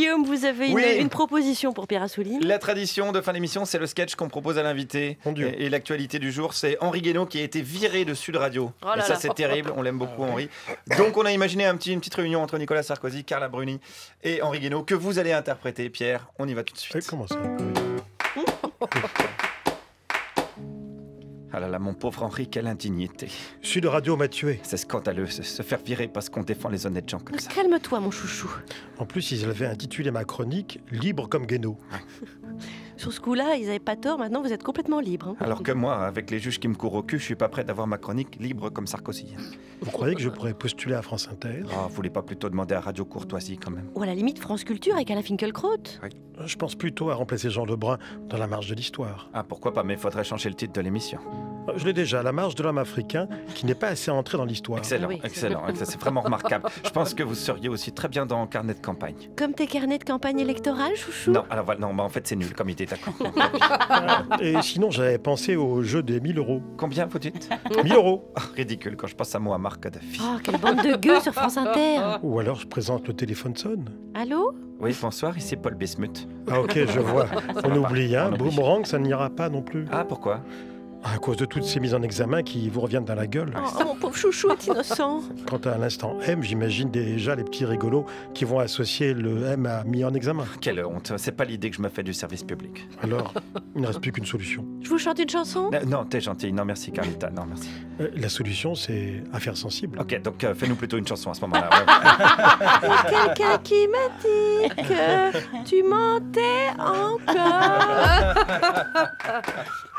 Guillaume, vous avez Oui. une proposition pour Pierre Assouline. La tradition de fin d'émission, c'est le sketch qu'on propose à l'invité. Mon Dieu. Et l'actualité du jour, c'est Henri Guénaud qui a été viré de Sud Radio. Oh là et ça, là. c'est terrible. On l'aime beaucoup, Henri. Donc, on a imaginé une petite réunion entre Nicolas Sarkozy, Carla Bruni et Henri Guénaud que vous allez interpréter, Pierre. On y va tout de suite. Comment ça? Ah là là, mon pauvre Henri, quelle indignité. Sud Radio m'a tué. C'est scandaleux, se faire virer parce qu'on défend les honnêtes gens comme ça. Calme-toi, mon chouchou. En plus, ils avaient intitulé ma chronique « Libre comme Guénaud Sur ce coup-là, ils n'avaient pas tort. Maintenant, vous êtes complètement libre. Hein. Alors que moi, avec les juges qui me courent au cul, je suis pas prêt d'avoir ma chronique libre comme Sarkozy. ». Vous croyez que je pourrais postuler à France Inter? Oh, vous voulez pas plutôt demander à Radio Courtoisie quand même? Ou à la limite, France Culture avec Alain Finkielkraut. Je pense plutôt à remplacer Jean Lebrun dans La Marche de l'Histoire. Ah, pourquoi pas, mais il faudrait changer le titre de l'émission. Je l'ai déjà, La Marche de l'homme africain, qui n'est pas assez entré dans l'histoire. Excellent, Oui. excellent, c'est vraiment remarquable. Je pense que vous seriez aussi très bien dans Carnet de campagne. Comme tes carnets de campagne électorale, chouchou. Non, alors voilà, non, bah en fait c'est nul comme idée, d'accord. Et sinon, j'avais pensé au jeu des 1000 euros. Combien vous dites? 1000 euros. Oh, ridicule, quand je pense à moi, Marc Kadhafi. Oh, quelle bande de gueux sur France Inter. Ou alors, je présente le téléphone sonne. Allô? Oui, bonsoir, ici Paul Bismuth. Ah ok, je vois. On oublie, hein. On oublie. Boomerang, ça n'ira pas non plus. Ah, pourquoi? À cause de toutes ces mises en examen qui vous reviennent dans la gueule. Oh, mon pauvre chouchou est innocent. Quant à l'instant M, j'imagine déjà les petits rigolos qui vont associer le M à mis en examen. Quelle honte, c'est pas l'idée que je me fais du service public. Alors, il ne reste plus qu'une solution. Je vous chante une chanson? Non, t'es gentille, non merci Carlita, non merci. La solution, c'est affaire sensible. Ok, donc fais-nous plutôt une chanson à ce moment-là. Ouais. Il y a quelqu'un qui m'a dit que tu mentais encore.